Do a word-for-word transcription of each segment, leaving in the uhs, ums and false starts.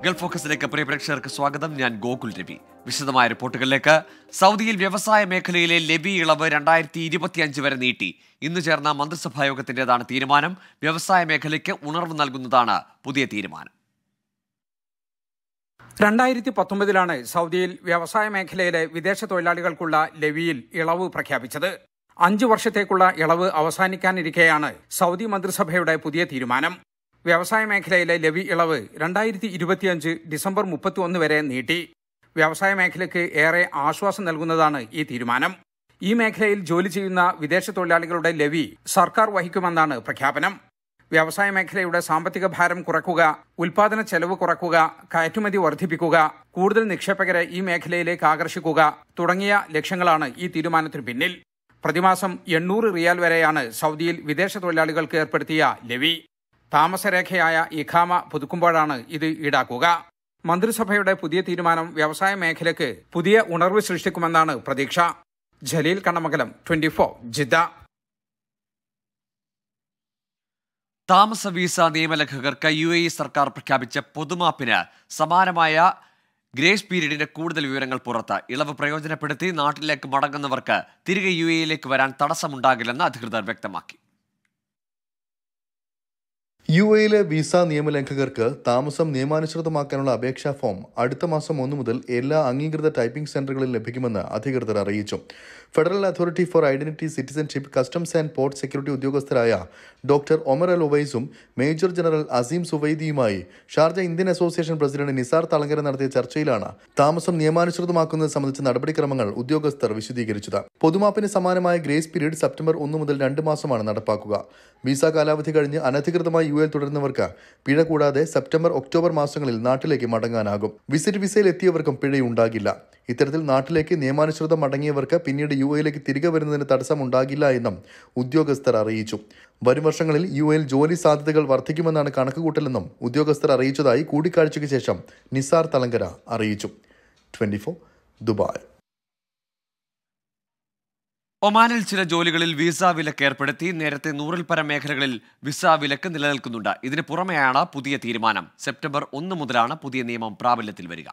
Gulf ഫോക്കസിലേക്ക് പ്രിയ പ്രേക്ഷകർക്ക് സ്വാഗതം. ഞാൻ ഗോകുൽ രവി. വിശദമായ റിപ്പോർട്ടുകളിലേക്ക്. സൗദിയിൽ വ്യവസായ മേഖലയിലെ ലെവി ഇളവ് രണ്ടായിരത്തി ഇരുപത്തിയഞ്ച് വരെ നീട്ടി. ഇന്ന് ചേർന്ന മന്ത്രിസഭാ യോഗത്തിന്റേതാണ് തീരുമാനം. വ്യവസായ മേഖലയ്ക്ക് ഉണർവ് നൽകുന്നതാണ് പുതിയ തീരുമാനം. രണ്ടായിരത്തി പത്തൊമ്പതിലാണ് സൗദിയിൽ വ്യവസായ മേഖലയിലെ വിദേശ തൊഴിലാളികൾക്കുള്ള ലെവിയിൽ ഇളവ് പ്രഖ്യാപിച്ചത്. അഞ്ചു വർഷത്തേക്കുള്ള ഇളവ് അവസാനിക്കാനിരിക്കെയാണ് സൗദി മന്ത്രിസഭയുടെ പുതിയ തീരുമാനം. വ്യവസായ മേഖലയിലെ ലെവി ഇളവ് രണ്ടായിരത്തി ഇരുപത്തിയഞ്ച് ഡിസംബർ മുപ്പത്തി ഒന്ന് വരെ നീട്ടി. വ്യവസായ മേഖലയ്ക്ക് ഏറെ ആശ്വാസം നൽകുന്നതാണ് ഈ തീരുമാനം. ഈ മേഖലയിൽ ജോലി ചെയ്യുന്ന വിദേശ തൊഴിലാളികളുടെ ലെവി സർക്കാർ വഹിക്കുമെന്നാണ് പ്രഖ്യാപനം. വ്യവസായ മേഖലയുടെ സാമ്പത്തിക ഭാരം കുറയ്ക്കുക, ഉൽപാദന ചെലവ് കുറയ്ക്കുക, കയറ്റുമതി വർദ്ധിപ്പിക്കുക, കൂടുതൽ നിക്ഷേപകരെ ഈ മേഖലയിലേക്ക് ആകർഷിക്കുക തുടങ്ങിയ ലക്ഷ്യങ്ങളാണ് ഈ തീരുമാനത്തിന് പിന്നിൽ. പ്രതിമാസം എണ്ണൂറ് റിയാൽ വരെയാണ് സൗദിയിൽ വിദേശ തൊഴിലാളികൾക്ക് ഏർപ്പെടുത്തിയ ലെവി. താമസരേഖയായ ഇഖാമ പുതുക്കുമ്പോഴാണ് ഇത് ഈടാക്കുക. മന്ത്രിസഭയുടെ പുതിയ തീരുമാനം വ്യവസായ മേഖലയ്ക്ക് പുതിയ ഉണർവ് സൃഷ്ടിക്കുമെന്നാണ് പ്രതീക്ഷ. Jaleel Kannamangalam, twenty four, Jeddah. താമസ വീസ നിയമലംഘകർക്ക് യു എ ഇ സർക്കാർ പ്രഖ്യാപിച്ച പൊതുമാപ്പിന് സമാനമായ ഗ്രേസ് പീരീഡിന്റെ കൂടുതൽ വിവരങ്ങൾ പുറത്ത്. ഇളവ് പ്രയോജനപ്പെടുത്തി നാട്ടിലേക്ക് മടങ്ങുന്നവർക്ക് തിരികെ യു എ ഇയിലേക്ക് വരാൻ തടസ്സമുണ്ടാകില്ലെന്ന് അധികൃതർ വ്യക്തമാക്കി. യു എയിലെ വിസ നിയമലംഘകർക്ക് താമസം നിയമാനുസൃതമാക്കാനുള്ള അപേക്ഷാ ഫോം അടുത്ത മാസം ഒന്ന് മുതൽ എല്ലാ അംഗീകൃത ടൈപ്പിംഗ് സെന്ററുകളിൽ ലഭിക്കുമെന്ന് അധികൃതർ അറിയിച്ചു. Federal authority for identity, citizenship, customs and port security ഉദ്യോഗസ്ഥരായ ഡോക്ടർ ഒമർ അൽ ഒവൈസും മേജർ ജനറൽ അസീം സുവൈദിയുമായി Sharjah Indian association president Nisar Thalangara നടത്തിയ ചർച്ചയിലാണ് താമസം നിയമാനുസൃതമാക്കുന്നത് സംബന്ധിച്ച നടപടിക്രമങ്ങൾ ഉദ്യോഗസ്ഥർ വിശദീകരിച്ചത്. പൊതുമാപ്പിന് സമാനമായ ഗ്രേസ് പീരീഡ് സെപ്റ്റംബർ ഒന്ന് മുതൽ രണ്ട് മാസമാണ് നടപ്പാക്കുക. വിസ കാലാവധി കഴിഞ്ഞ് അനധികൃതമായി യു എൽ തുടരുന്നവർക്ക് പിഴ കൂടാതെ സെപ്റ്റംബർ ഒക്ടോബർ മാസങ്ങളിൽ നാട്ടിലേക്ക് മടങ്ങാനാകും. വിസിറ്റ് വിസയിൽ എത്തിയവർക്കും പിഴയുണ്ടാകില്ല. ഇത്തരത്തിൽ നാട്ടിലേക്ക് നിയമാനുസൃതം മടങ്ങിയവർക്ക് പിന്നീട് യു എയിലേക്ക് തിരികെ വരുന്നതിന് തടസ്സമുണ്ടാകില്ല എന്നും ഉദ്യോഗസ്ഥർ അറിയിച്ചു. വരും വർഷങ്ങളിൽ യു എയിൽ ജോലി സാധ്യതകൾ വർദ്ധിക്കുമെന്നാണ് കണക്കുകൂട്ടലെന്നും ഉദ്യോഗസ്ഥർ അറിയിച്ചതായി കൂടിക്കാഴ്ചയ്ക്ക് ശേഷം നിസാർ തളങ്കര അറിയിച്ചു. Twenty four, Dubai. ഒമാനിൽ ചില ജോലികളിൽ വിസ വിലക്ക് ഏർപ്പെടുത്തി. നേരത്തെ നൂറിൽ പരം മേഖലകളിൽ വിസ വിലക്ക് നിലനിൽക്കുന്നുണ്ട്. ഇതിന് പുറമെയാണ് പുതിയ തീരുമാനം. സെപ്റ്റംബർ ഒന്ന് മുതലാണ് പുതിയ നിയമം പ്രാബല്യത്തിൽ വരിക.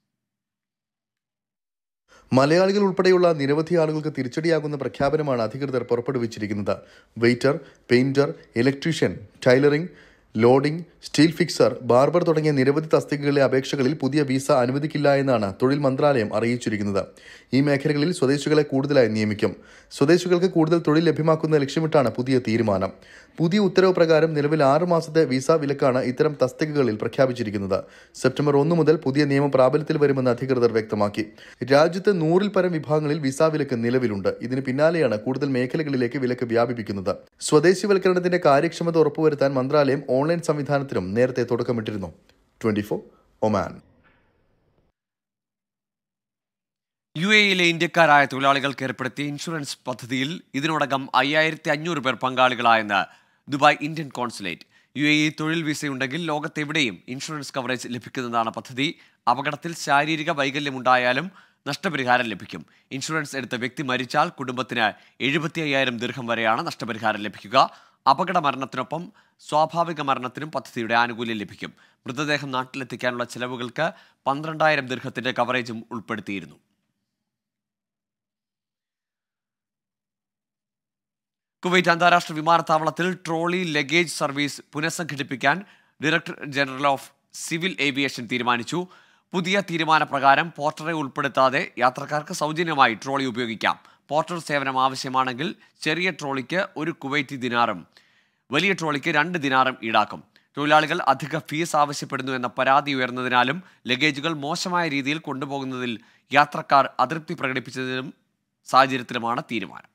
മലയാളികൾ ഉൾപ്പെടെയുള്ള നിരവധി ആളുകൾക്ക് തിരിച്ചടിയാകുന്ന പ്രഖ്യാപനമാണ് അധികൃതർ പുറപ്പെടുവിച്ചിരിക്കുന്നത്. Waiter, painter, electrician, tailoring, loading, steel fixer, barber തുടങ്ങിയ നിരവധി തസ്തികകളിലെ അപേക്ഷകളിൽ പുതിയ വിസ അനുവദിക്കില്ല എന്നാണ് തൊഴിൽ മന്ത്രാലയം അറിയിച്ചിരിക്കുന്നത്. ഈ മേഖലകളിൽ സ്വദേശികളെ കൂടുതലായി നിയമിക്കും. സ്വദേശികൾക്ക് കൂടുതൽ തൊഴിൽ ലഭ്യമാക്കുന്ന ലക്ഷ്യമിട്ടാണ് പുതിയ തീരുമാനം. പുതിയ ഉത്തരവ് പ്രകാരം നിലവിൽ ആറ് മാസത്തെ വിസ വിലക്കാണ് ഇത്തരം തസ്തികകളിൽ പ്രഖ്യാപിച്ചിരിക്കുന്നത്. സെപ്റ്റംബർ ഒന്ന് മുതൽ പുതിയ നിയമം പ്രാബല്യത്തിൽ വരുമെന്ന് അധികൃതർ വ്യക്തമാക്കി. രാജ്യത്ത് നൂറിൽ പരം വിഭാഗങ്ങളിൽ വിസ വിലക്ക് നിലവിലുണ്ട്. ഇതിന് പിന്നാലെയാണ് കൂടുതൽ മേഖലകളിലേക്ക് വിലക്ക് വ്യാപിപ്പിക്കുന്നത്. സ്വദേശിവൽക്കരണത്തിന്റെ കാര്യക്ഷമത ഉറപ്പുവരുത്താൻ മന്ത്രാലയം ഓൺലൈൻ സംവിധാനത്തിനും നേരത്തെ തുടക്കമിട്ടിരുന്നു. Twenty four, Oman. യു എയിലെ ഇന്ത്യക്കാരായ തൊഴിലാളികൾക്ക് ഏർപ്പെടുത്തിയ ഇൻഷുറൻസ് പദ്ധതിയിൽ ഇതിനോടകം അയ്യായിരത്തി അഞ്ഞൂറ് പേർ പങ്കാളികളായെന്ന് Dubai Indian consulate. U A E തൊഴിൽ വിസയുണ്ടെങ്കിൽ ലോകത്തെവിടെയും ഇൻഷുറൻസ് കവറേജ് ലഭിക്കുന്നതാണ് പദ്ധതി. അപകടത്തിൽ ശാരീരിക വൈകല്യമുണ്ടായാലും നഷ്ടപരിഹാരം ലഭിക്കും. ഇൻഷുറൻസ് എടുത്ത വ്യക്തി മരിച്ചാൽ കുടുംബത്തിന് എഴുപത്തി അയ്യായിരം ദിർഹം വരെയാണ് നഷ്ടപരിഹാരം ലഭിക്കുക. അപകട മരണത്തിനൊപ്പം സ്വാഭാവിക മരണത്തിനും പദ്ധതിയുടെ ആനുകൂല്യം ലഭിക്കും. മൃതദേഹം നാട്ടിലെത്തിക്കാനുള്ള ചെലവുകൾക്ക് പന്ത്രണ്ടായിരം ദിർഹത്തിന്റെ കവറേജും ഉൾപ്പെടുത്തിയിരുന്നു. കുവൈറ്റ് അന്താരാഷ്ട്ര വിമാനത്താവളത്തിൽ ട്രോളി ലഗേജ് സർവീസ് പുനഃസംഘടിപ്പിക്കാൻ director general of civil aviation തീരുമാനിച്ചു. പുതിയ തീരുമാനപ്രകാരം പോർട്ടറെ ഉൾപ്പെടുത്താതെ യാത്രക്കാർക്ക് സൗജന്യമായി ട്രോളി ഉപയോഗിക്കാം. പോർട്ടർ സേവനം ആവശ്യമാണെങ്കിൽ ചെറിയ ട്രോളിക്ക് ഒരു കുവൈറ്റി ദിനാറും വലിയ ട്രോളിക്ക് രണ്ട് ദിനാറും ഈടാക്കും. തൊഴിലാളികൾ അധിക ഫീസ് ആവശ്യപ്പെടുന്നു എന്ന പരാതി ഉയർന്നതിനാലും ലഗേജുകൾ മോശമായ രീതിയിൽ കൊണ്ടുപോകുന്നതിൽ യാത്രക്കാർ അതൃപ്തി പ്രകടിപ്പിച്ചതിനും സാഹചര്യത്തിലുമാണ് തീരുമാനം.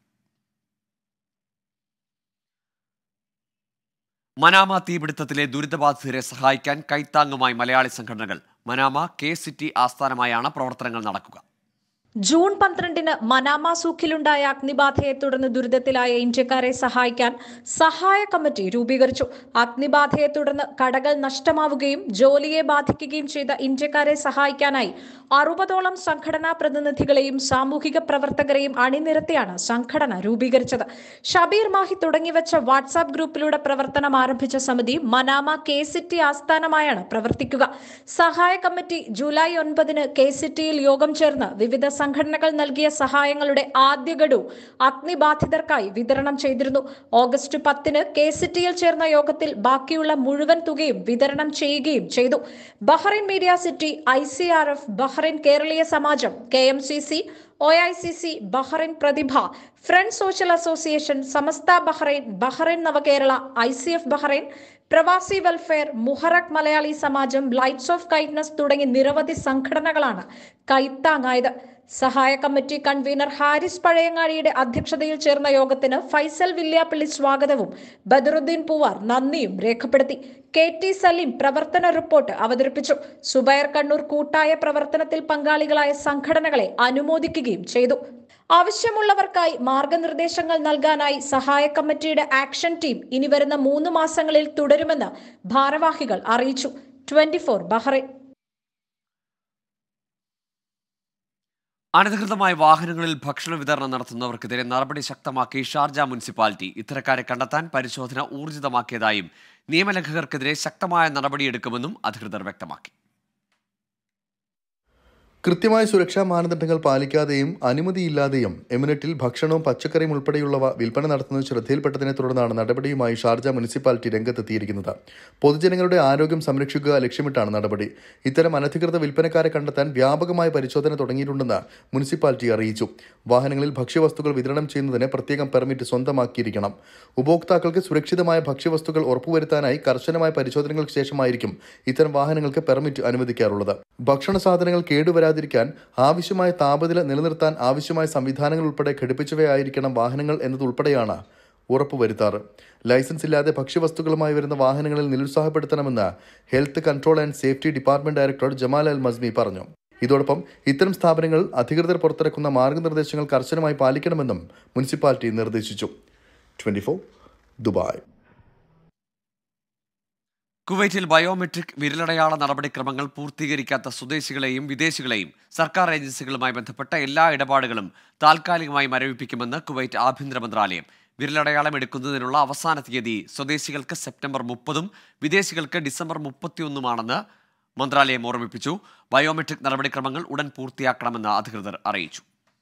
മനാമ തീപിടുത്തത്തിലെ ദുരിതബാധിതരെ സഹായിക്കാൻ കൈത്താങ്ങുമായി മലയാളി സംഘടനകൾ. മനാമ കെ സിറ്റി ആസ്ഥാനമായാണ് പ്രവർത്തനങ്ങൾ നടക്കുക. ജൂൺ പന്ത്രണ്ടിന് മനാമ സൂക്കിലുണ്ടായ അഗ്നിബാധയെ തുടർന്ന് ദുരിതത്തിലായ ഇന്ത്യക്കാരെ സഹായിക്കാൻ സഹായ കമ്മിറ്റി രൂപീകരിച്ചു. അഗ്നിബാധയെ തുടർന്ന് കടകൾ നഷ്ടമാവുകയും ജോലിയെ ബാധിക്കുകയും ചെയ്ത ഇന്ത്യക്കാരെ സഹായിക്കാനായി അറുപതോളം സംഘടനാ പ്രതിനിധികളെയും സാമൂഹിക പ്രവർത്തകരെയും അണിനിരത്തിയാണ് സംഘടന രൂപീകരിച്ചത്. ഷബീർ മാഹി തുടങ്ങിവെച്ച വാട്സാപ്പ് ഗ്രൂപ്പിലൂടെ പ്രവർത്തനം ആരംഭിച്ച സമിതി മനാമ കെ സിറ്റി ആസ്ഥാനമായാണ് പ്രവർത്തിക്കുക. സഹായ കമ്മിറ്റി ജൂലൈ ഒൻപതിന് കെ സിറ്റിയിൽ യോഗം ചേർന്ന് വിവിധ സംഘടനകൾ നൽകിയ സഹായങ്ങളുടെ ആദ്യ ഗഡു അഗ്നിബാധിതർക്കായി വിതരണം ചെയ്തിരുന്നു. ഓഗസ്റ്റ് പത്തിന് കെ സിറ്റിയിൽ ചേർന്ന യോഗത്തിൽ ബാക്കിയുള്ള മുഴുവൻ തുകയും വിതരണം ചെയ്യുകയും ചെയ്തു. Bahrain media city, I C R F, Bahrain Keraleeya Samajam, K M C C, O I C C, Bahrain Prathibha, friends social association, Samastha Bahrain, Bahrain Navakerala, I C F Bahrain, Pravasi welfare, Muharraq Malayali Samajam, lights of kindness തുടങ്ങി നിരവധി സംഘടനകളാണ് കൈത്താങ്ങായത്. സഹായ committee convener Haris പഴയങ്ങാടിയുടെ അധ്യക്ഷതയിൽ ചേർന്ന യോഗത്തിന് ഫൈസൽ വില്യാപ്പള്ളി സ്വാഗതവും ബദറുദ്ദീൻ പൂവാർ നന്ദിയും രേഖപ്പെടുത്തി. K T Saleem പ്രവർത്തന റിപ്പോർട്ട് അവതരിപ്പിച്ചു. സുബൈർ കണ്ണൂർ കൂട്ടായ പ്രവർത്തനത്തിൽ പങ്കാളികളായ സംഘടനകളെ അനുമോദിക്കുകയും ചെയ്തു. ആവശ്യമുള്ളവർക്കായി മാർഗനിർദ്ദേശങ്ങൾ നൽകാനായി സഹായ കമ്മിറ്റിയുടെ ആക്ഷൻ ടീം ഇനി വരുന്ന മൂന്ന് മാസങ്ങളിൽ തുടരുമെന്ന് ഭാരവാഹികൾ അറിയിച്ചു. Twenty four Bahrain. അനധികൃതമായ വാഹനങ്ങളിൽ ഭക്ഷണ വിതരണം നടത്തുന്നവർക്കെതിരെ നടപടി ശക്തമാക്കി ഷാർജ മുനിസിപ്പാലിറ്റി. ഇത്തരക്കാരെ കണ്ടെത്താൻ പരിശോധന ഊർജിതമാക്കിയതായും നിയമലംഘകർക്കെതിരെ ശക്തമായ നടപടിയെടുക്കുമെന്നും അധികൃതർ വ്യക്തമാക്കി. കൃത്യമായ സുരക്ഷാ മാനദണ്ഡങ്ങൾ പാലിക്കാതെയും അനുമതിയില്ലാതെയും എമിനറ്റിൽ ഭക്ഷണവും പച്ചക്കറിയും ഉൾപ്പെടെയുള്ളവ വിൽപ്പന നടത്തുന്നത് ശ്രദ്ധയിൽപ്പെട്ടതിനെ തുടർന്നാണ് നടപടിയുമായി ഷാർജ മുനിസിപ്പാലിറ്റി രംഗത്തെത്തിയിരിക്കുന്നത്. പൊതുജനങ്ങളുടെ ആരോഗ്യം സംരക്ഷിക്കുക ലക്ഷ്യമിട്ടാണ് നടപടി. ഇത്തരം അനധികൃത വിൽപ്പനക്കാരെ കണ്ടെത്താൻ വ്യാപകമായ പരിശോധന തുടങ്ങിയിട്ടുണ്ടെന്ന് മുനിസിപ്പാലിറ്റി അറിയിച്ചു. വാഹനങ്ങളിൽ ഭക്ഷ്യവസ്തുക്കൾ വിതരണം ചെയ്യുന്നതിന് പ്രത്യേകം പെർമിറ്റ് സ്വന്തമാക്കിയിരിക്കണം. ഉപഭോക്താക്കൾക്ക് സുരക്ഷിതമായ ഭക്ഷ്യവസ്തുക്കൾ ഉറപ്പുവരുത്താനായി കർശനമായ പരിശോധനകൾക്ക് ശേഷമായിരിക്കും ഇത്തരം വാഹനങ്ങൾക്ക് പെർമിറ്റ് അനുവദിക്കാറുള്ളത്. ഭക്ഷണ സാധനങ്ങൾ കേടുവരാതിരിക്കാൻ ആവശ്യമായ താപനില നിലനിർത്താൻ ആവശ്യമായ സംവിധാനങ്ങൾ ഉൾപ്പെടെ ഘടിപ്പിച്ചവയായിരിക്കണം വാഹനങ്ങൾ എന്നതുൾപ്പെടെയാണ് ഉറപ്പുവരുത്താറ്. ലൈസൻസ് ഇല്ലാതെ ഭക്ഷ്യവസ്തുക്കളുമായി വരുന്ന വാഹനങ്ങളിൽ നിരുത്സാഹപ്പെടുത്തണമെന്ന് health control and safety department director Jamal Al Masmi പറഞ്ഞു. ഇതോടൊപ്പം ഇത്തരം സ്ഥാപനങ്ങൾ അധികൃതർ പുറത്തിറക്കുന്ന മാർഗനിർദ്ദേശങ്ങൾ കർശനമായി പാലിക്കണമെന്നും മുനിസിപ്പാലിറ്റി നിർദ്ദേശിച്ചു. Twenty four Dubai. കുവൈറ്റിൽ ബയോമെട്രിക് വിരലടയാള നടപടിക്രമങ്ങൾ പൂർത്തീകരിക്കാത്ത സ്വദേശികളെയും വിദേശികളെയും സർക്കാർ ഏജൻസികളുമായി ബന്ധപ്പെട്ട എല്ലാ ഇടപാടുകളും താൽക്കാലികമായി മരവിപ്പിക്കുമെന്ന് കുവൈറ്റ് ആഭ്യന്തര മന്ത്രാലയം. വിരലടയാളം എടുക്കുന്നതിനുള്ള അവസാന തീയതി സ്വദേശികൾക്ക് സെപ്റ്റംബർ മുപ്പതും വിദേശികൾക്ക് ഡിസംബർ മുപ്പത്തിയൊന്നുമാണെന്ന് മന്ത്രാലയം ഓർമ്മിപ്പിച്ചു. ബയോമെട്രിക് നടപടിക്രമങ്ങൾ ഉടൻ പൂർത്തിയാക്കണമെന്ന് അധികൃതർ അറിയിച്ചു.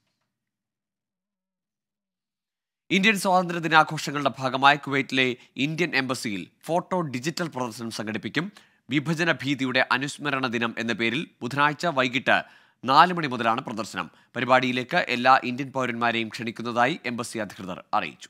ഇന്ത്യൻ സ്വാതന്ത്ര്യ ദിനാഘോഷങ്ങളുടെ ഭാഗമായി കുവൈറ്റിലെ ഇന്ത്യൻ എംബസിയിൽ ഫോട്ടോ ഡിജിറ്റൽ പ്രദർശനം സംഘടിപ്പിക്കും. വിഭജന ഭീതിയുടെ അനുസ്മരണ ദിനം എന്ന പേരിൽ ബുധനാഴ്ച വൈകിട്ട് നാല് മണി മുതലാണ് പ്രദർശനം. പരിപാടിയിലേക്ക് എല്ലാ ഇന്ത്യൻ പൗരന്മാരെയും ക്ഷണിക്കുന്നതായി എംബസി അധികൃതർ അറിയിച്ചു.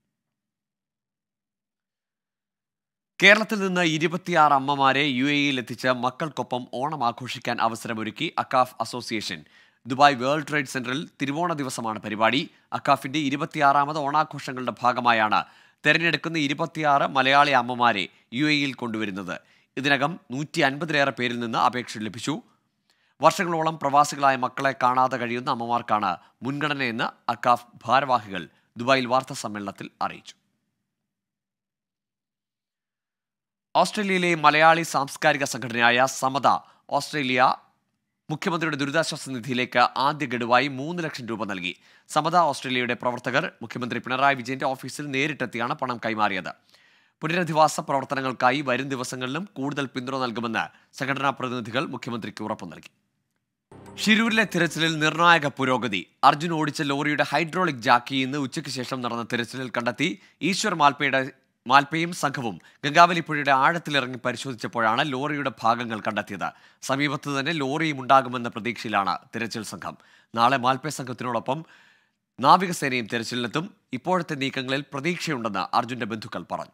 കേരളത്തിൽ നിന്ന് ഇരുപത്തിയാറ് അമ്മമാരെ യു എ ഇയിൽ എത്തിച്ച് മക്കൾക്കൊപ്പം ഓണം ആഘോഷിക്കാൻ അവസരമൊരുക്കി AKCAF association. Dubai world trade സെന്ററിൽ തിരുവോണ ദിവസമാണ് പരിപാടി. അക്കാഫിന്റെ ഇരുപത്തിയാറാമത് ഓണാഘോഷങ്ങളുടെ ഭാഗമായാണ് തെരഞ്ഞെടുക്കുന്ന ഇരുപത്തിയാറ് മലയാളി അമ്മമാരെ യു എ ഇയിൽ കൊണ്ടുവരുന്നത്. ഇതിനകം നൂറ്റി അൻപതിലേറെ പേരിൽ നിന്ന് അപേക്ഷ ലഭിച്ചു. വർഷങ്ങളോളം പ്രവാസികളായ മക്കളെ കാണാതെ കഴിയുന്ന അമ്മമാർക്കാണ് മുൻഗണനയെന്ന് അക്കാഫ് ഭാരവാഹികൾ ദുബായിൽ വാർത്താ സമ്മേളനത്തിൽ അറിയിച്ചു. ഓസ്ട്രേലിയയിലെ മലയാളി സാംസ്കാരിക സംഘടനയായ സമത ഓസ്ട്രേലിയ മുഖ്യമന്ത്രിയുടെ ദുരിതാശ്വാസ നിധിയിലേക്ക് ആദ്യ ഗഡുവായി മൂന്ന് ലക്ഷം രൂപ നൽകി. സമത ഓസ്ട്രേലിയയുടെ പ്രവർത്തകർ മുഖ്യമന്ത്രി പിണറായി വിജയന്റെ ഓഫീസിൽ നേരിട്ടെത്തിയാണ് പണം കൈമാറിയത്. പുനരധിവാസ പ്രവർത്തനങ്ങൾക്കായി വരും ദിവസങ്ങളിലും കൂടുതൽ പിന്തുണ നൽകുമെന്ന് സംഘടനാ പ്രതിനിധികൾ മുഖ്യമന്ത്രിക്ക് ഉറപ്പു നൽകി. ഷിരൂരിലെ തിരച്ചിലിൽ നിർണായക പുരോഗതി. അർജുൻ ഓടിച്ച ലോറിയുടെ ഹൈഡ്രോളിക് ജാക്കി ഇന്ന് ഉച്ചയ്ക്ക് ശേഷം നടന്ന തിരച്ചിലിൽ കണ്ടെത്തി. ഈശ്വർ മാൽപ്പയുടെ മാൽപ്പയും സംഘവും ഗംഗാവലി പുഴയുടെ ആഴത്തിലിറങ്ങി പരിശോധിച്ചപ്പോഴാണ് ലോറിയുടെ ഭാഗങ്ങൾ കണ്ടെത്തിയത്. സമീപത്ത് തന്നെ ലോറിയും ഉണ്ടാകുമെന്ന പ്രതീക്ഷയിലാണ് തിരച്ചിൽ സംഘം. നാളെ മാൽപ്പ സംഘത്തിനോടൊപ്പം നാവികസേനയും തിരച്ചിലിനെത്തും. ഇപ്പോഴത്തെ നീക്കങ്ങളിൽ പ്രതീക്ഷയുണ്ടെന്ന് അർജുന്റെ ബന്ധുക്കൾ പറഞ്ഞു.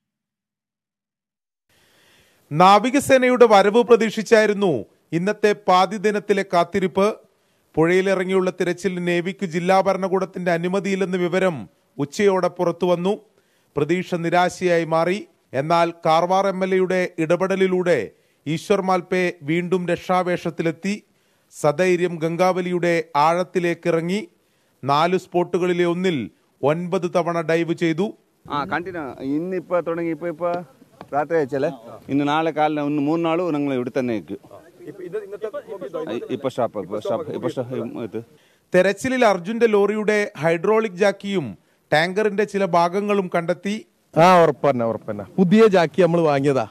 നാവികസേനയുടെ വരവ് പ്രതീക്ഷിച്ചായിരുന്നു ഇന്നത്തെ പാതി ദിനത്തിലെ കാത്തിരിപ്പ്. പുഴയിലിറങ്ങിയുള്ള തിരച്ചിൽ നേവിക്ക് ജില്ലാ ഭരണകൂടത്തിന്റെ അനുമതിയില്ലെന്ന വിവരം ഉച്ചയോടെ പുറത്തു വന്നു. പ്രതീക്ഷ നിരാശയായി മാറി. എന്നാൽ കാർവാർ എം എൽ എയുടെ ഇടപെടലിലൂടെ ഈശ്വർ മാൽപ്പെ വീണ്ടും രക്ഷാവേഷത്തിലെത്തി. സധൈര്യം ഗംഗാവലിയുടെ ആഴത്തിലേക്കിറങ്ങി നാല് സ്പോട്ടുകളിലെ ഒന്നിൽ ഒൻപത് തവണ ഡൈവ് ചെയ്തു. ആ കണ്ടിന്യൂ ഇന്നിപ്പോൾ തുടങ്ങി ഇപ്പോൾ ഇപ്പോൾ രാത്രി അയച്ചല്ലേ ഇന്ന് നാളെ കാലിന് ഒന്ന് മൂന്ന് നാളും ഞങ്ങൾ ഇവിടെ തന്നെ നിൽക്കും. ഇപ്പോൾ സ്റ്റോപ്പ് ഇപ്പോൾ സ്റ്റോപ്പ് ഇപ്പോൾ സ്റ്റോപ്പ്. തെരച്ചിലിൽ അർജുന്റെ ലോറിയുടെ ഹൈഡ്രോളിക് ജാക്കിയും ടാങ്കറിന്റെ ചില ഭാഗങ്ങളും കണ്ടെത്തി. ആ ഉറപ്പന്നെ ഉറപ്പന്നെ പുതിയ ജാക്കി നമ്മൾ വാങ്ങിയതാ.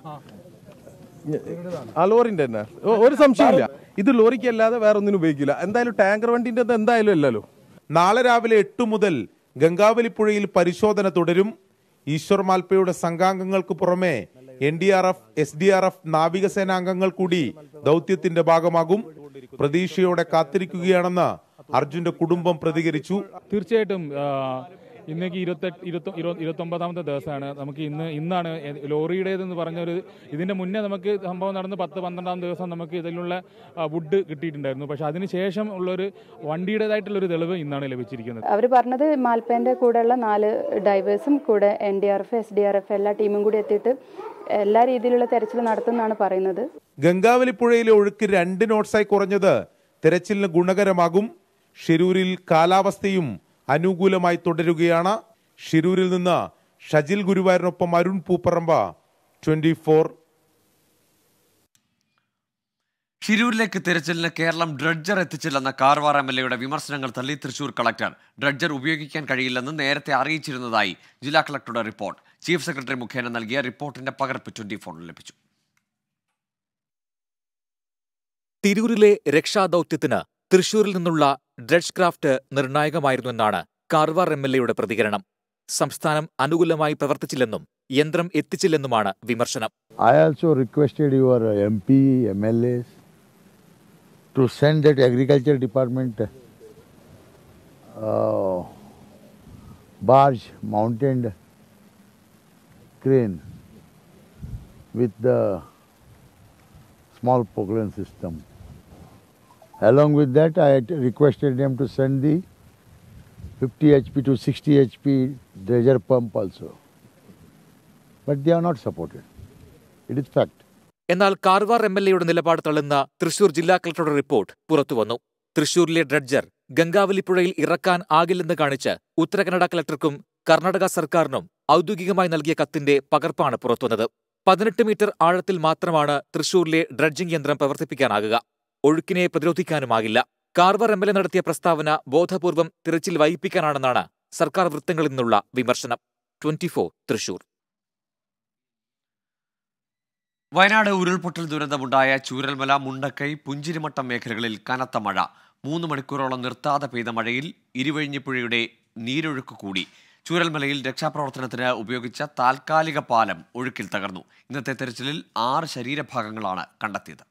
ആ ലോറിന്റെ തന്നെ ഒരു സംശയമില്ല. ഇത് ലോറിക്ക് അല്ലാതെ വേറെ ഒന്നിനും ഉപയോഗിക്കില്ല. എന്തായാലും ടാങ്കർ വണ്ടിന്റെ എന്തായാലും അല്ലല്ലോ. നാളെ രാവിലെ എട്ടു മുതൽ ഗംഗാവലി പുഴയിൽ പരിശോധന തുടരും. ഈശ്വർ മാൽപ്പയുടെ സംഘാംഗങ്ങൾക്ക് പുറമെ N D R F, S D R F, നാവികസേന അംഗങ്ങൾ കൂടി ദൗത്യത്തിന്റെ ഭാഗമാകും. പ്രതീക്ഷയോടെ കാത്തിരിക്കുകയാണെന്ന് അർജുന്റെ കുടുംബം പ്രതികരിച്ചു. തീർച്ചയായിട്ടും ഇന്നേക്ക് ഇരുപത്തെട്ട് ഇരുപത്തി ഇരുപത്തൊമ്പതാമത്തെ ദിവസമാണ്. നമുക്ക് ഇന്ന് ഇന്നാണ് ലോറിയുടേതെന്ന് പറഞ്ഞൊരു ഇതിന്റെ മുന്നേ നമുക്ക് സംഭവം നടന്ന് പത്ത് പന്ത്രണ്ടാം ദിവസം നമുക്ക് ഇതിലുള്ള വുഡ് കിട്ടിയിട്ടുണ്ടായിരുന്നു. പക്ഷെ അതിനുശേഷം ഉള്ളൊരു വണ്ടിയുടേതായിട്ടുള്ളൊരു തെളിവ് ഇന്നാണ് ലഭിച്ചിരിക്കുന്നത്. അവർ പറഞ്ഞത് മാൽപ്പേന്റെ കൂടെയുള്ള നാല് ഡൈവേഴ്സും കൂടെ N D R F, S D R F എല്ലാ ടീമും കൂടി എത്തിയിട്ട് എല്ലാ രീതിയിലുള്ള തെരച്ചിൽ നടത്തുന്നതാണ് പറയുന്നത്. ഗംഗാവലി പുഴയിലെ ഒഴുക്ക് രണ്ട് നോട്ട്സായി കുറഞ്ഞത് തെരച്ചിലിന് ഗുണകരമാകും. ഷിരൂരിൽ കാലാവസ്ഥയും അനുകൂലമായി തുടരുകയാണ്. ഷിരൂരിൽ നിന്ന് ഷജിൽ ഗുരുവായൂരിനൊപ്പം അരുൺ പൂപ്പറമ്പ, ട്വന്റി ഫോർ. ഷിരൂരിലേക്ക് തിരച്ചിലിന് കേരളം ഡ്രഡ്ജർ എത്തിച്ചില്ലെന്ന കാർവാർ എം എൽ എയുടെ വിമർശനങ്ങൾ തള്ളി തൃശൂർ കളക്ടർ. ഡ്രഡ്ജർ ഉപയോഗിക്കാൻ കഴിയില്ലെന്ന് നേരത്തെ അറിയിച്ചിരുന്നതായി ജില്ലാ കളക്ടറുടെ റിപ്പോർട്ട്. ചീഫ് സെക്രട്ടറി മുഖേന നൽകിയ റിപ്പോർട്ടിന്റെ പകർപ്പ് ട്വന്റി ഫോറിൽ ലഭിച്ചു. തിരൂരിലെ രക്ഷാദൌത്യത്തിന് തൃശൂരിൽ നിന്നുള്ള ഡ്രഡ്ജ് ക്രാഫ്റ്റ് നിർണായകമായിരുന്നുവെന്നാണ് കാർവാർ എം എൽ എയുടെ പ്രതികരണം. സംസ്ഥാനം അനുകൂലമായി പ്രവർത്തിച്ചില്ലെന്നും യന്ത്രം എത്തിച്ചില്ലെന്നുമാണ് വിമർശനം. I also requested your M P, M L As to send that agriculture department uh, barge mounted crane with the small propellant system. Along with that, I had requested them to send the fifty H P to sixty H P dredger pump also. But they are not supported. It is fact. എന്നാൽ Karwar M L എയുടെ നിലപാട് തള്ളുന്ന തൃശൂർ ജില്ലാ കളക്ടറുടെ report പുറത്തുവന്നു. തൃശൂരിലെ dredger Gangavali പുഴയിൽ ഇറക്കാൻ ആകില്ലെന്ന് കാണിച്ച് ഉത്തര കന്നഡ കളക്ടർക്കും കർണാടക സർക്കാരിനും ഔദ്യോഗികമായി നൽകിയ കത്തിന്റെ പകർപ്പാണ് പുറത്തുവന്നത്. പതിനെട്ട് മീറ്റർ ആഴത്തിൽ മാത്രമാണ് തൃശൂരിലെ ഡ്രഡ്ജിംഗ് യന്ത്രം പ്രവർത്തിപ്പിക്കാനാകുക. ഒഴുക്കിനെ പ്രതിരോധിക്കാനുമാകില്ല. കാർവാർ എം എൽ എ നടത്തിയ പ്രസ്താവന ബോധപൂർവം തിരച്ചിൽ വൈകിപ്പിക്കാനാണെന്നാണ് സർക്കാർ വൃത്തങ്ങളിൽ നിന്നുള്ള വിമർശനം. Twenty four Thrissur. വയനാട് ഉരുൾപൊട്ടൽ ദുരന്തമുണ്ടായ ചൂരൽമല, മുണ്ടക്കൈ, പുഞ്ചിരിമട്ടം മേഖലകളിൽ കനത്ത മഴ. മൂന്ന് മണിക്കൂറോളം നിർത്താതെ പെയ്ത മഴയിൽ ഇരുവഴിഞ്ഞിപ്പുഴയുടെ നീരൊഴുക്ക് കൂടി. ചൂരൽമലയിൽ രക്ഷാപ്രവർത്തനത്തിന് ഉപയോഗിച്ച താൽക്കാലിക പാലം ഒഴുക്കിൽ തകർന്നു. ഇന്നത്തെ തെരച്ചിലിൽ ആറ് ശരീരഭാഗങ്ങളാണ് കണ്ടെത്തിയത്.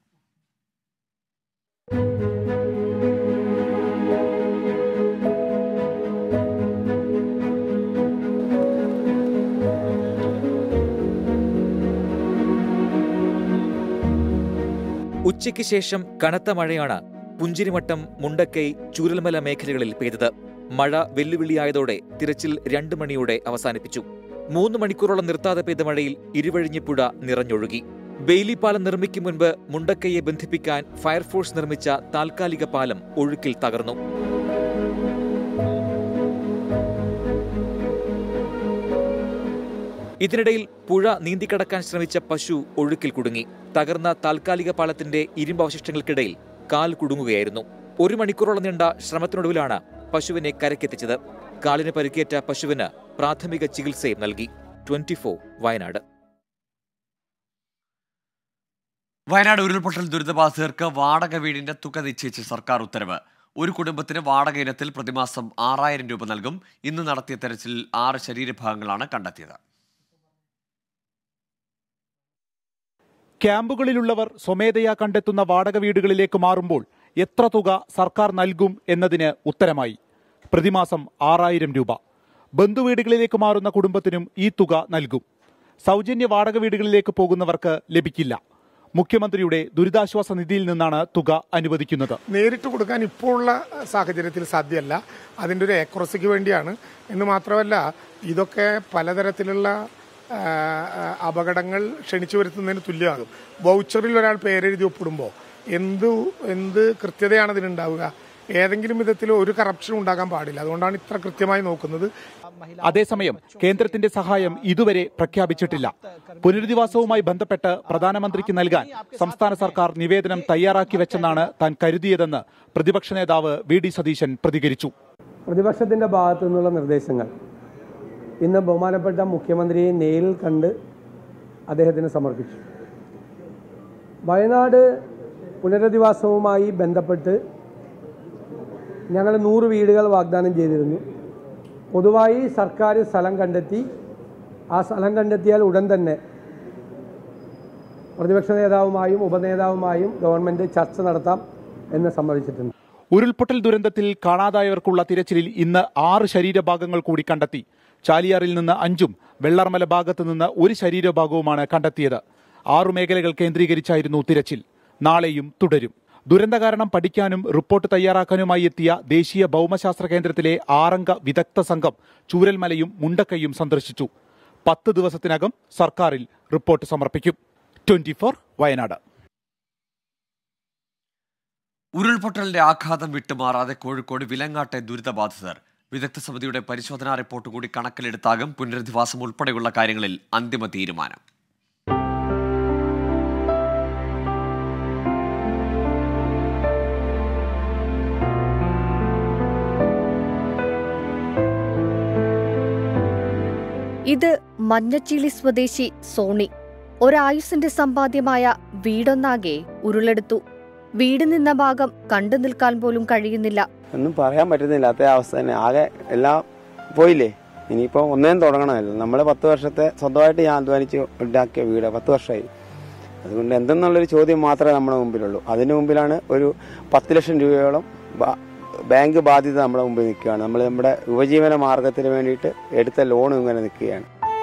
ഉച്ചയ്ക്ക് ശേഷം കനത്ത മഴയാണ് പുഞ്ചിരിമട്ടം, മുണ്ടക്കൈ, ചൂരൽമല മേഖലകളിൽ പെയ്തത്. മഴ വെല്ലുവിളിയായതോടെ തിരച്ചിൽ രണ്ടു മണിയോടെ അവസാനിപ്പിച്ചു. മൂന്ന് മണിക്കൂറോളം നിർത്താതെ പെയ്ത മഴയിൽ ഇരുവഴിഞ്ഞിപ്പുഴ നിറഞ്ഞൊഴുകി. ബെയിലി പാലം നിർമ്മിക്കും മുൻപ് മുണ്ടക്കൈയെ ബന്ധിപ്പിക്കാൻ ഫയർഫോഴ്സ് നിർമ്മിച്ച താൽക്കാലിക പാലം ഒഴുക്കിൽ തകർന്നു. ഇതിനിടയിൽ പുഴ നീന്തിക്കടക്കാൻ ശ്രമിച്ച പശു ഒഴുക്കിൽ കുടുങ്ങി. തകർന്ന താൽക്കാലിക പാലത്തിന്റെ ഇരുമ്പവശിഷ്ടങ്ങൾക്കിടയിൽ കാൽ കുടുങ്ങുകയായിരുന്നു. ഒരു മണിക്കൂറോളം നീണ്ട ശ്രമത്തിനൊടുവിലാണ് പശുവിനെ കരക്കെത്തിച്ചത്. കാലിന് പരിക്കേറ്റ പശുവിന് പ്രാഥമിക ചികിത്സയും നൽകി. Twenty four Wayanad. വയനാട് ഉരുൾപൊട്ടൽ ദുരിതബാധിതർക്ക് വാടക വീടിന്റെ തുക നിശ്ചയിച്ച് സർക്കാർ ഉത്തരവ്. ഒരു കുടുംബത്തിന് വാടക ഇനത്തിൽ പ്രതിമാസം ആറായിരം രൂപ നൽകും. ഇന്ന് നടത്തിയ തെരച്ചിലിൽ ആറ് ശരീരഭാഗങ്ങളാണ് കണ്ടെത്തിയത്. ക്യാമ്പുകളിലുള്ളവർ സ്വമേധയാ കണ്ടെത്തുന്ന വാടക വീടുകളിലേക്ക് മാറുമ്പോൾ എത്ര തുക സർക്കാർ നൽകും എന്നതിന് ഉത്തരമായി. പ്രതിമാസം ആറായിരം രൂപ. ബന്ധുവീടുകളിലേക്ക് മാറുന്ന കുടുംബത്തിനും ഈ തുക നൽകും. സൗജന്യ വാടക വീടുകളിലേക്ക് പോകുന്നവർക്ക് ലഭിക്കില്ല. മുഖ്യമന്ത്രിയുടെ ദുരിതാശ്വാസ നിധിയിൽ നിന്നാണ് തുക അനുവദിക്കുന്നത്. നേരിട്ട് കൊടുക്കാൻ ഇപ്പോഴുള്ള സാഹചര്യത്തിൽ സാധ്യമല്ല. അതിൻ്റെ ഒരു ഏക്യുറസിക്ക് വേണ്ടിയാണ്. എന്ന് മാത്രമല്ല, ഇതൊക്കെ പലതരത്തിലുള്ള അപകടങ്ങൾ ക്ഷണിച്ചു വരുത്തുന്നതിന് തുല്യമാകും. വൗച്ചറിൽ ഒരാൾ പേരെഴുതി ഒപ്പിടുമ്പോൾ എന്ത് എന്ത് കൃത്യതയാണ് ഇതിനുണ്ടാവുക? ഏതെങ്കിലും വിധത്തിൽ ഒരു കറപ്ഷൻ ഉണ്ടാകാൻ പാടില്ല. അതുകൊണ്ടാണ് ഇത്ര കൃത്യമായി നോക്കുന്നത്. അതേസമയം കേന്ദ്രത്തിന്റെ സഹായം ഇതുവരെ പ്രഖ്യാപിച്ചിട്ടില്ല. പുനരധിവാസവുമായി ബന്ധപ്പെട്ട് പ്രധാനമന്ത്രിക്ക് നൽകാൻ സംസ്ഥാന സർക്കാർ നിവേദനം തയ്യാറാക്കി വെച്ചെന്നാണ് താൻ കരുതിയതെന്ന് പ്രതിപക്ഷ നേതാവ് വി ഡി സതീശൻ പ്രതികരിച്ചു. പ്രതിപക്ഷത്തിന്റെ ഭാഗത്തു നിന്നുള്ള നിർദ്ദേശങ്ങൾ ഇന്ന് ബഹുമാനപ്പെട്ട മുഖ്യമന്ത്രിയെ നേരിൽ കണ്ട് അദ്ദേഹത്തിന് സമർപ്പിച്ചു. വയനാട് പുനരധിവാസവുമായി ബന്ധപ്പെട്ട് ഞങ്ങൾ നൂറ് വീടുകൾ വാഗ്ദാനം ചെയ്തിരുന്നു. പൊതുവായി സർക്കാർ സ്ഥലം കണ്ടെത്തി. ആ സ്ഥലം കണ്ടെത്തിയാൽ ഉടൻ തന്നെ പ്രതിപക്ഷ നേതാവുമായും ഉപനേതാവുമായും ഗവൺമെന്റ് ചർച്ച നടത്താം എന്ന് സമ്മതിച്ചിട്ടുണ്ട്. ഉരുൾപൊട്ടൽ ദുരന്തത്തിൽ കാണാതായവർക്കുള്ള തിരച്ചിലിൽ ഇന്ന് ആറ് ശരീരഭാഗങ്ങൾ കൂടി കണ്ടെത്തി. ചാലിയാറിൽ നിന്ന് അഞ്ചും വെള്ളർമല ഭാഗത്തു നിന്ന് ഒരു ശരീരഭാഗവുമാണ് കണ്ടെത്തിയത്. ആറു മേഖലകൾ കേന്ദ്രീകരിച്ചായിരുന്നു തിരച്ചിൽ. നാളെയും തുടരും. ദുരന്ത കാരണം പഠിക്കാനും റിപ്പോർട്ട് തയ്യാറാക്കാനുമായി എത്തിയ ദേശീയ ഭൗമശാസ്ത്ര കേന്ദ്രത്തിലെ ആറംഗ വിദഗ്ധ സംഘം ചൂരൽമലയും മുണ്ടക്കയും സന്ദർശിച്ചു. പത്ത് ദിവസത്തിനകം സർക്കാരിൽ റിപ്പോർട്ട് സമർപ്പിക്കും. Twenty four Wayanad. ഉരുൾപൊട്ടലിന്റെ ആഘാതം വിട്ടുമാറാതെ കോഴിക്കോട് വിലങ്ങാട്ടെ ദുരിതബാധിതർ. വിദഗ്ധ സമിതിയുടെ പരിശോധനാ റിപ്പോർട്ട് കൂടി കണക്കിലെടുത്താകും പുനരധിവാസം ഉൾപ്പെടെയുള്ള കാര്യങ്ങളിൽ അന്തിമ തീരുമാനം. ഇത് മഞ്ഞച്ചിളി സ്വദേശി സോണി. ഒരായുസിന്റെ സമ്പാദ്യമായ വീടൊന്നാകെ ഉരുളെടുത്തു. വീട് നിന്ന ഭാഗം കണ്ടു നിൽക്കാൻ പോലും കഴിയുന്നില്ല. ഒന്നും പറയാൻ പറ്റുന്നില്ല. അതേ അവസ്ഥ തന്നെ. ആകെ എല്ലാം പോയില്ലേ. ഇനിയിപ്പോൾ ഒന്നേം തുടങ്ങണമല്ലോ. നമ്മൾ പത്ത് വർഷത്തെ സ്വന്തമായിട്ട് ഞാൻ അധ്വാനിച്ച് ഉണ്ടാക്കിയ വീട് പത്ത് വർഷമായി. അതുകൊണ്ട് എന്തെന്നുള്ളൊരു ചോദ്യം മാത്രമേ നമ്മുടെ മുമ്പിലുള്ളൂ. അതിന് മുമ്പിലാണ് ഒരു പത്ത് ലക്ഷം രൂപയോളം ബാങ്ക് ബാധ്യത നമ്മുടെ മുമ്പിൽ നിൽക്കുകയാണ്. നമ്മൾ നമ്മുടെ ഉപജീവന മാർഗത്തിന് വേണ്ടിയിട്ട് എടുത്ത ലോൺ ഇങ്ങനെ നിൽക്കുകയാണ്.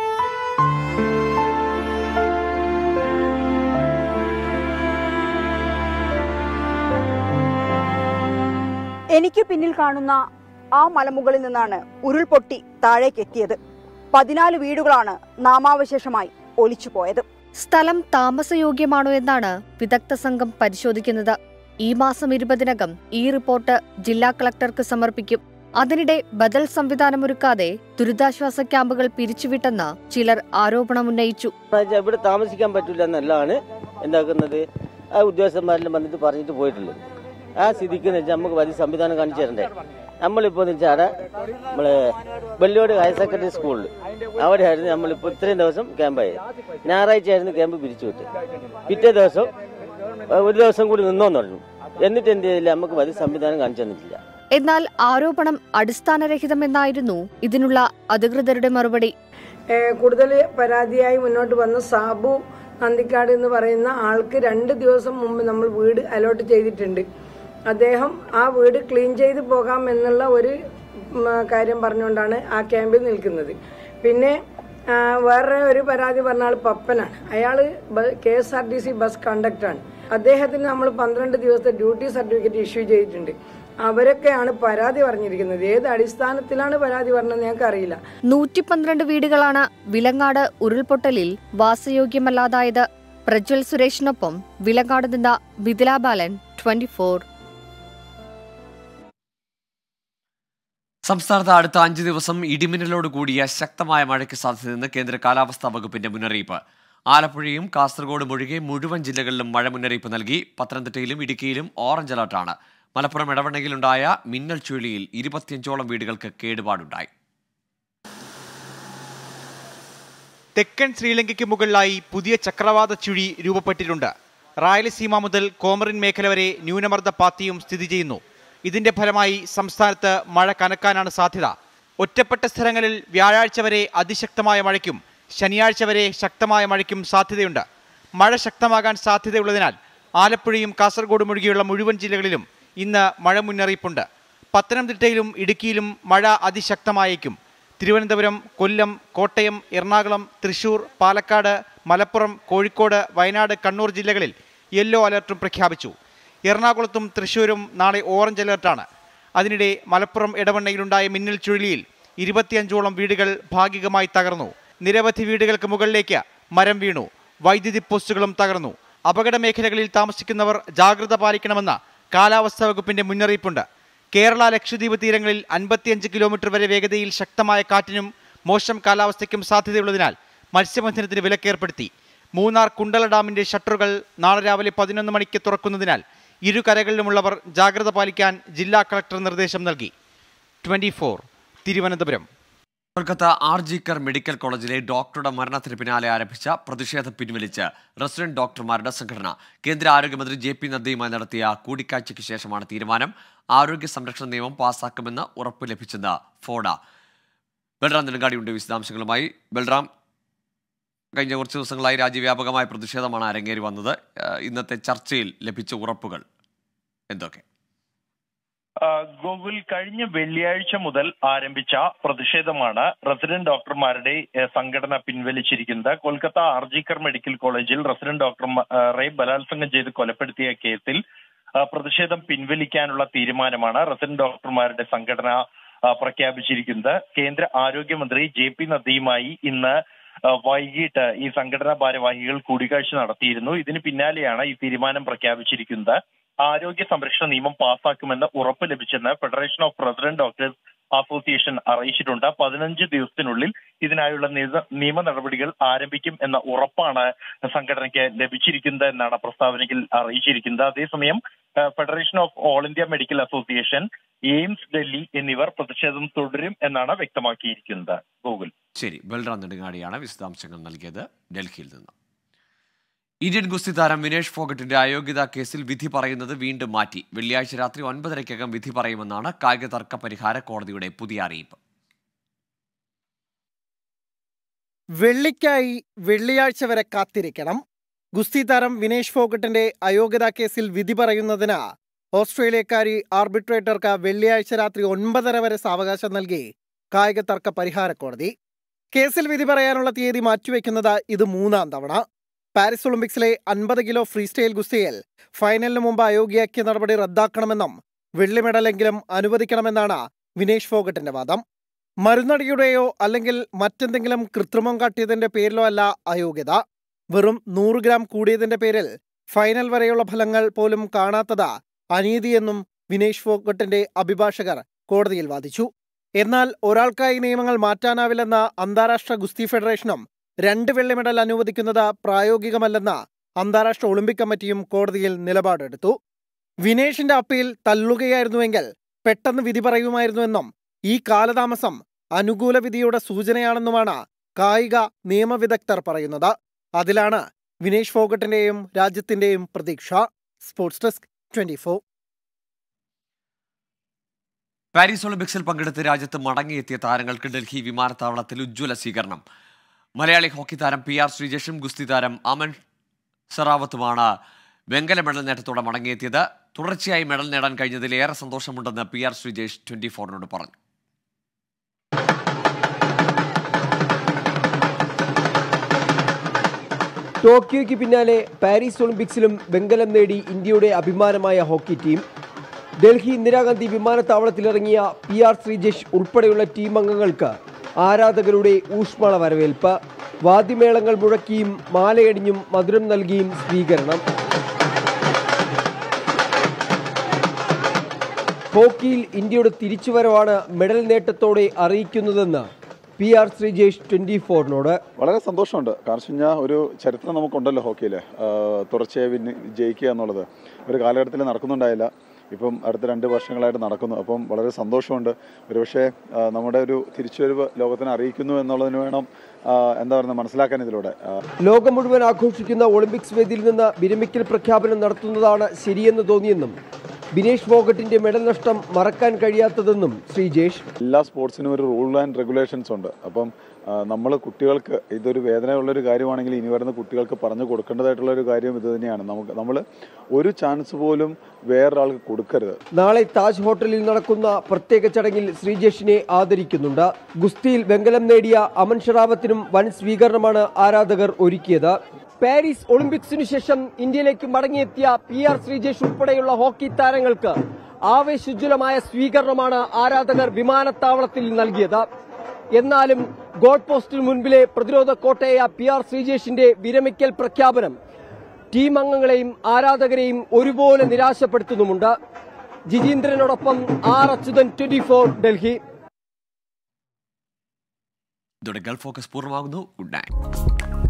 എനിക്ക് പിന്നിൽ കാണുന്ന ആ മലമുകളിൽ നിന്നാണ് ഉരുൾപൊട്ടി താഴേക്ക് എത്തിയത്. പതിനാല് വീടുകളാണ് നാമാവശേഷമായി ഒലിച്ചു പോയത്. സ്ഥലം താമസയോഗ്യമാണോ എന്നാണ് വിദഗ്ധ സംഘം പരിശോധിക്കുന്നത്. ഈ മാസം ഇരുപതിനകം ഈ റിപ്പോർട്ട് ജില്ലാ കളക്ടർക്ക് സമർപ്പിക്കും. അതിനിടെ ബദൽ സംവിധാനമൊരുക്കാതെ ദുരിതാശ്വാസ ക്യാമ്പുകൾ പിരിച്ചുവിട്ടെന്ന് ചിലർ ആരോപണമുന്നയിച്ചു. ഇവിടെ താമസിക്കാൻ പറ്റില്ല എന്നല്ലാണ് എന്താക്കുന്നത് ആ ഉദ്യോഗസ്ഥന്മാരെല്ലാം വന്നിട്ട് പറഞ്ഞിട്ട് പോയിട്ടുള്ളത്. ആ സ്ഥിതിക്ക് നമുക്ക് വലിയ സംവിധാനം കാണിച്ചു തരണ്ടേ. നമ്മളിപ്പോ വെച്ചാൽ നമ്മള് വെള്ളിയോട് ഹയർ സെക്കൻഡറി സ്കൂളിൽ അവിടെയായിരുന്നു നമ്മളിപ്പോ ഇത്രയും ദിവസം ക്യാമ്പായത്. ഞായറാഴ്ച ആയിരുന്നു ക്യാമ്പ് പിരിച്ചുവിട്ട്. പിറ്റേ ദിവസം ഒരു ദിവസം കൂടി നിന്നോന്ന് പറഞ്ഞു. എന്നിട്ട് എന്ത് ചെയ്തില്ല, നമുക്ക് വലിയ സംവിധാനം കാണിച്ചു തന്നിട്ടില്ല. എന്നാൽ ആരോപണം അടിസ്ഥാനരഹിതമെന്നായിരുന്നു ഇതിനുള്ള അധികൃതരുടെ മറുപടി. കൂടുതൽ പരാതിയായി മുന്നോട്ട് വന്ന സാബു നന്ദിക്കാട് എന്ന് പറയുന്ന ആൾക്ക് രണ്ട് ദിവസം മുമ്പ് നമ്മൾ വീട് അലോട്ട് ചെയ്തിട്ടുണ്ട്. അദ്ദേഹം ആ വീട് ക്ലീൻ ചെയ്ത് പോകാം എന്നുള്ള ഒരു കാര്യം പറഞ്ഞുകൊണ്ടാണ് ആ ക്യാമ്പിൽ നിൽക്കുന്നത്. പിന്നെ വേറെ ഒരു പരാതി പറഞ്ഞ ആൾ പപ്പനാണ്. അയാൾ K S R T C bus കണ്ടക്ടറാണ്. അദ്ദേഹത്തിന് നമ്മൾ പന്ത്രണ്ട് ദിവസത്തെ ഡ്യൂട്ടി സർട്ടിഫിക്കറ്റ് ഇഷ്യൂ ചെയ്തിട്ടുണ്ട്. അവരൊക്കെയാണ് പരാതി പറഞ്ഞിരിക്കുന്നത്. ഏത് അടിസ്ഥാനത്തിലാണ് പരാതി പറഞ്ഞതെന്ന് ഞങ്ങൾക്ക് അറിയില്ല. നൂറ്റി പന്ത്രണ്ട് വീടുകളാണ് വിലങ്ങാട് ഉരുൾപൊട്ടലിൽ വാസയോഗ്യമല്ലാതായത്. പ്രജ്വൽ സുരേഷിനൊപ്പം വിലങ്ങാട് നിന്ന മിഥില ബാലൻ, ട്വന്റി ഫോർ. സംസ്ഥാനത്ത് അടുത്ത അഞ്ച് ദിവസം ഇടിമിന്നലോട് കൂടിയ ശക്തമായ മഴയ്ക്ക് സാധ്യതയെന്ന് കേന്ദ്ര കാലാവസ്ഥാ വകുപ്പിന്റെ മുന്നറിയിപ്പ്. ആലപ്പുഴയും കാസർഗോഡും ഒഴികെ മുഴുവൻ ജില്ലകളിലും മഴ മുന്നറിയിപ്പ് നൽകി. പത്തനംതിട്ടയിലും ഇടുക്കിയിലും ഓറഞ്ച് അലർട്ടാണ്. മലപ്പുറം ഇടവണ്ണയിലുണ്ടായ മിന്നൽ ചുഴലിയിൽ ഇരുപത്തിയഞ്ചോളം വീടുകൾക്ക് കേടുപാടുണ്ടായി. തെക്കൻ ശ്രീലങ്കയ്ക്ക് മുകളിലായി പുതിയ ചക്രവാത ചുഴി രൂപപ്പെട്ടിട്ടുണ്ട്. റായലസീമ മുതൽ കോമറിൻ മേഖല വരെ ന്യൂനമർദ്ദ പാത്തിയും സ്ഥിതി ചെയ്യുന്നു. ഇതിന്റെ ഫലമായി സംസ്ഥാനത്ത് മഴ കനക്കാനാണ് സാധ്യത. ഒറ്റപ്പെട്ട സ്ഥലങ്ങളിൽ വ്യാഴാഴ്ച വരെ അതിശക്തമായ മഴയ്ക്കും ശനിയാഴ്ച വരെ ശക്തമായ മഴയ്ക്കും സാധ്യതയുണ്ട്. മഴ ശക്തമാകാൻ സാധ്യതയുള്ളതിനാൽ ആലപ്പുഴയും കാസർഗോഡും ഒഴികെയുള്ള മുഴുവൻ ജില്ലകളിലും ഇന്ന് മഴ മുന്നറിയിപ്പുണ്ട്. പത്തനംതിട്ടയിലും ഇടുക്കിയിലും മഴ അതിശക്തമായേക്കും. തിരുവനന്തപുരം, കൊല്ലം, കോട്ടയം, എറണാകുളം, തൃശൂർ, പാലക്കാട്, മലപ്പുറം, കോഴിക്കോട്, വയനാട്, കണ്ണൂർ ജില്ലകളിൽ യെല്ലോ അലർട്ടും പ്രഖ്യാപിച്ചു. എറണാകുളത്തും തൃശൂരും നാളെ ഓറഞ്ച് അലർട്ടാണ്. അതിനിടെ മലപ്പുറം ഇടവണ്ണയിലുണ്ടായ മിന്നൽ ചുഴലിയിൽ ഇരുപത്തിയഞ്ചോളം വീടുകൾ ഭാഗികമായി തകർന്നു. നിരവധി വീടുകൾക്ക് മുകളിലേക്ക് മരം വീണു. വൈദ്യുതി പോസ്റ്റുകളും തകർന്നു. അപകട മേഖലകളിൽ താമസിക്കുന്നവർ ജാഗ്രത പാലിക്കണമെന്ന് കാലാവസ്ഥാ വകുപ്പിന്റെ മുന്നറിയിപ്പുണ്ട്. കേരള ലക്ഷദ്വീപ് തീരങ്ങളിൽ അൻപത്തിയഞ്ച് കിലോമീറ്റർ വരെ വേഗതയിൽ ശക്തമായ കാറ്റിനും മോശം കാലാവസ്ഥയ്ക്കും സാധ്യതയുള്ളതിനാൽ മത്സ്യബന്ധനത്തിന് വിലക്കേർപ്പെടുത്തി. മൂന്നാർ കുണ്ടള ഡാമിന്റെ ഷട്ടറുകൾ നാളെ രാവിലെ പതിനൊന്ന് മണിക്ക് തുറക്കുന്നതിനാൽ ഇരു കരകളിലുമുള്ളവർ ജാഗ്രത പാലിക്കാൻ ജില്ലാ കളക്ടർ നിർദ്ദേശം നൽകി. Twenty four Thiruvananthapuram. Kolkata R G Kar medical കോളേജിലെ ഡോക്ടറുടെ മരണത്തിന് പിന്നാലെ ആരംഭിച്ച പ്രതിഷേധം പിൻവലിച്ച് റെസിഡന്റ് ഡോക്ടർമാരുടെ സംഘടന കേന്ദ്ര ആരോഗ്യമന്ത്രി ജെ പി നദ്ദയുമായി നടത്തിയ കൂടിക്കാഴ്ചയ്ക്ക് ശേഷമാണ് തീരുമാനം. ആരോഗ്യ സംരക്ഷണ നിയമം പാസാക്കുമെന്ന് ഉറപ്പ് ലഭിച്ചെന്ന് ഫോഡ. ബൽറാം നെടുങ്കാടിയുണ്ട് വിശദാംശങ്ങളുമായി. ബൽറാം, കഴിഞ്ഞ കുറച്ച് ദിവസങ്ങളായി രാജ്യവ്യാപകമായ പ്രതിഷേധമാണ് അരങ്ങേറി വന്നത്. ഇന്നത്തെ ചർച്ചയിൽ ലഭിച്ച ഉറപ്പുകൾ എന്തൊക്കെ? ഗോകുൽ, കഴിഞ്ഞ വെള്ളിയാഴ്ച മുതൽ ആരംഭിച്ച പ്രതിഷേധമാണ് റെസിഡന്റ് ഡോക്ടർമാരുടെ സംഘടന പിൻവലിച്ചിരിക്കുന്നത്. Kolkata R G Kar medical കോളേജിൽ റെസിഡന്റ് ഡോക്ടറെ ബലാത്സംഗം ചെയ്ത് കൊലപ്പെടുത്തിയ കേസിൽ പ്രതിഷേധം പിൻവലിക്കാനുള്ള തീരുമാനമാണ് റെസിഡന്റ് ഡോക്ടർമാരുടെ സംഘടന പ്രഖ്യാപിച്ചിരിക്കുന്നത്. കേന്ദ്ര ആരോഗ്യമന്ത്രി ജെ പി നദ്ദയുമായി ഇന്ന് വൈകിട്ട് ഈ സംഘടനാ ഭാരവാഹികൾ കൂടിക്കാഴ്ച നടത്തിയിരുന്നു. ഇതിന് പിന്നാലെയാണ് ഈ തീരുമാനം പ്രഖ്യാപിച്ചിരിക്കുന്നത്. ആരോഗ്യ സംരക്ഷണ നിയമം പാസാക്കുമെന്ന് ഉറപ്പ് ലഭിച്ചെന്ന് federation of resident doctors association അറിയിച്ചിട്ടുണ്ട്. പതിനഞ്ച് ദിവസത്തിനുള്ളിൽ ഇതിനായുള്ള നിയമ നടപടികൾ ആരംഭിക്കും എന്ന ഉറപ്പാണ് സംഘടനയ്ക്ക് ലഭിച്ചിരിക്കുന്നത് എന്നാണ് പ്രസ്താവനയിൽ അറിയിച്ചിരിക്കുന്നത്. അതേസമയം federation of all India medical association, AIIMS Delhi എന്നിവർ പ്രതിഷേധം തുടരും എന്നാണ് വ്യക്തമാക്കിയിരിക്കുന്നത്. ഗൂഗിൾ. ശരി, ബൽറാം നെടുങ്ങാടിയാണ് വിശദാംശങ്ങൾ നൽകിയത് ഡൽഹിയിൽ നിന്ന്. ഇന്ത്യൻ ഗുസ്തി താരം വിനേഷ് ഫോഗട്ടിന്റെ അയോഗ്യതാ കേസിൽ വിധി പറയുന്നത് വീണ്ടും മാറ്റി. വെള്ളിയാഴ്ച രാത്രി ഒൻപതരയ്ക്കകം വിധി പറയുമെന്നാണ് കായിക തർക്ക പരിഹാര കോടതിയുടെ പുതിയ അറിയിപ്പ്. വെള്ളിക്കായി വെള്ളിയാഴ്ച വരെ കാത്തിരിക്കണം. ഗുസ്തി താരം വിനേഷ് ഫോഗട്ടിന്റെ അയോഗ്യതാ കേസിൽ വിധി പറയുന്നതിന് ഓസ്ട്രേലിയക്കാരി ആർബിട്രേറ്റർക്ക് വെള്ളിയാഴ്ച രാത്രി ഒൻപതര വരെ സാവകാശം നൽകി കായിക തർക്ക പരിഹാര കോടതി. കേസിൽ വിധി പറയാനുള്ള തീയതി മാറ്റിവെക്കുന്നത് ഇത് മൂന്നാം തവണ. പാരീസ് ഒളിമ്പിക്സിലെ അൻപത് കിലോ ഫ്രീ സ്റ്റൈൽ ഗുസ്തിയിൽ ഫൈനലിന് മുമ്പ് അയോഗ്യയാക്കിയ നടപടി റദ്ദാക്കണമെന്നും വെള്ളി മെഡലെങ്കിലും അനുവദിക്കണമെന്നാണ് വിനേഷ് ഫോഗട്ടിന്റെ വാദം. മരുന്നടിയുടെയോ അല്ലെങ്കിൽ മറ്റെന്തെങ്കിലും കൃത്രിമം കാട്ടിയതിന്റെ പേരിലോ അല്ല അയോഗ്യത. വെറും നൂറ് ഗ്രാം കൂടിയതിന്റെ പേരിൽ ഫൈനൽ വരെയുള്ള ഫലങ്ങൾ പോലും കാണാത്തത് അനീതിയെന്നും വിനേഷ് ഫോഗട്ടിന്റെ അഭിഭാഷകർ കോടതിയിൽ വാദിച്ചു. എന്നാൽ ഒരാൾക്കായി നിയമങ്ങൾ മാറ്റാനാവില്ലെന്ന അന്താരാഷ്ട്ര ഗുസ്തി ഫെഡറേഷനും രണ്ട് വെള്ളി മെഡൽ അനുവദിക്കുന്നത് പ്രായോഗികമല്ലെന്ന് അന്താരാഷ്ട്ര ഒളിമ്പിക് കമ്മിറ്റിയും കോടതിയിൽ നിലപാടെടുത്ു. വിനേഷിന്റെ അപ്പീൽ തള്ളുകയായിരുന്നുവെങ്കിൽ പെട്ടെന്ന് വിധി പറയുമായിരുന്നുവെന്നും ഈ കാലതാമസം അനുകൂല വിധിയുടെ സൂചനയാണെന്നുമാണ് കായിക നിയമവിദഗ്ധർ പറയുന്നത്. അതിലാണ് വിനേഷ് ഫോഗട്ടിന്റെയും രാജ്യത്തിന്റെയും പ്രതീക്ഷ. Sports desk, twenty four. Paris ഒളിമ്പിക്സിൽ പങ്കെടുത്ത് രാജ്യത്ത് മടങ്ങിയെത്തിയ താരങ്ങൾക്ക് ഡൽഹി വിമാനത്താവളത്തിൽ ഉജ്ജ്വല സ്വീകരണം. മലയാളി ഹോക്കി താരം പി ആർ ശ്രീജേഷും ഗുസ്തി താരം അമൻ സെറാവത്തുമാണ് വെങ്കല മെഡൽ നേട്ടത്തോടെ മടങ്ങിയെത്തിയത്. തുടർച്ചയായി മെഡൽ നേടാൻ കഴിഞ്ഞതിൽ ഏറെ സന്തോഷമുണ്ടെന്ന് പി ആർ ശ്രീജേഷ് ട്വന്റി ഫോറിനോട് പറഞ്ഞു. ടോക്കിയോയ്ക്ക് പിന്നാലെ പാരീസ് ഒളിമ്പിക്സിലും വെങ്കലം നേടി ഇന്ത്യയുടെ അഭിമാനമായ ഹോക്കി ടീം. ഡൽഹി ഇന്ദിരാഗാന്ധി വിമാനത്താവളത്തിലിറങ്ങിയ പി ആർ ശ്രീജേഷ് ഉൾപ്പെടെയുള്ള ടീം അംഗങ്ങൾക്ക് ആരാധകരുടെ ഊഷ്മള വരവേൽപ്പ്. വാദ്യമേളങ്ങൾ മുഴക്കിയും മാലയടിഞ്ഞും മധുരം നൽകിയും സ്വീകരണം. ഹോക്കിയിൽ ഇന്ത്യയുടെ തിരിച്ചുവരവാണ് മെഡൽ നേട്ടത്തോടെ അറിയിക്കുന്നതെന്ന് പി ആർ ശ്രീജേഷ് ട്വന്റി ഫോറിനോട്. വളരെ സന്തോഷമുണ്ട്. കാരണം വെച്ച് കഴിഞ്ഞാൽ ഒരു ചരിത്രം നമുക്കുണ്ടല്ലോ ഹോക്കിയിൽ, തുടർച്ചയായി വിന്ന് ജയിക്കുക എന്നുള്ളത് ഒരു കാലഘട്ടത്തിൽ നടക്കുന്നുണ്ടായില്ല. ഇപ്പം അടുത്ത രണ്ട് വർഷങ്ങളായിട്ട് നടക്കുന്നു. അപ്പം വളരെ സന്തോഷമുണ്ട്. ഒരുപക്ഷെ നമ്മുടെ ഒരു തിരിച്ചുവരവ് ലോകത്തിനെ അറിയിക്കുന്നു എന്നുള്ളതിന് വേണം എന്താ പറയുക മനസ്സിലാക്കാൻ ഇതിലൂടെ. ലോകം മുഴുവൻ ആഘോഷിക്കുന്ന ഒളിമ്പിക്സ് വേദിയിൽ നിന്ന് വിരമിക്കൽ പ്രഖ്യാപനം നടത്തുന്നതാണ് ശരിയെന്ന് തോന്നിയെന്നും വിനേഷ് ഫോഗട്ടിന്റെ മെഡൽ നഷ്ടം മറക്കാൻ കഴിയാത്തതെന്നും ശ്രീജേഷ്. എല്ലാ സ്പോർട്സിനും ഒരു റൂൾ ആൻഡ് റെഗുലേഷൻസ് ഉണ്ട്. അപ്പം നമ്മൾ കുട്ടികൾക്ക് ഇതൊരു വേദനയുള്ളൊരു കാര്യമാണെങ്കിൽ ഇനി വരുന്ന കുട്ടികൾക്ക് പറഞ്ഞു കൊടുക്കേണ്ടതായിട്ടുള്ളൊരു കാര്യം ഇത് തന്നെയാണ്. നമുക്ക് നമ്മൾ ഒരു ചാൻസ് പോലും വേറൊരാൾക്ക് കൊടുക്കരുത്. നാളെ താജ് ഹോട്ടലിൽ നടക്കുന്ന പ്രത്യേക ചടങ്ങിൽ ശ്രീജേഷിനെ ആദരിക്കുന്നുണ്ട്. ഗുസ്തിയിൽ വെങ്കലം നേടിയ അമൻ ഷെറാവത്തിനും വൻ സ്വീകരണമാണ് ആരാധകർ ഒരുക്കിയത്. പാരീസ് ഒളിമ്പിക്സിനു ശേഷം ഇന്ത്യയിലേക്ക് മടങ്ങിയെത്തിയ പി ആർ ശ്രീജേഷ് ഉൾപ്പെടെയുള്ള ഹോക്കി താരങ്ങൾക്ക് ആവേശോജ്വലമായ സ്വീകരണമാണ് ആരാധകർ വിമാനത്താവളത്തിൽ നൽകിയത്. എന്നാലും ഗോൾ പോസ്റ്റിന് മുൻപിലെ പ്രതിരോധ കോട്ടയായ പി ആർ ശ്രീജേഷിന്റെ വിരമിക്കൽ പ്രഖ്യാപനം ടീം അംഗങ്ങളെയും ആരാധകരെയും ഒരുപോലെ നിരാശപ്പെടുത്തുന്നുമുണ്ട്. ജിതീന്ദ്രനോടൊപ്പം R Achuthan, twenty four Delhi. ഇതോടെ ഗൾഫ് ഫോക്കസ് പൂർണ്ണമാകുന്നു. Good night.